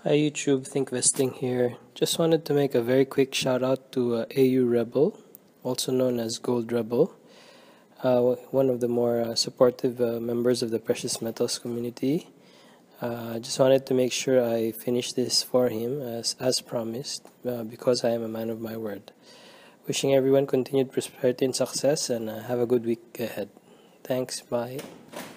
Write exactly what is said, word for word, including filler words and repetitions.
Hi YouTube, ThinkVesting here. Just wanted to make a very quick shout out to uh, A U Rebel, also known as Gold Rebel, uh, one of the more uh, supportive uh, members of the precious metals community. I uh, just wanted to make sure I finish this for him as, as promised, uh, because I am a man of my word. Wishing everyone continued prosperity and success, and uh, have a good week ahead. Thanks, bye.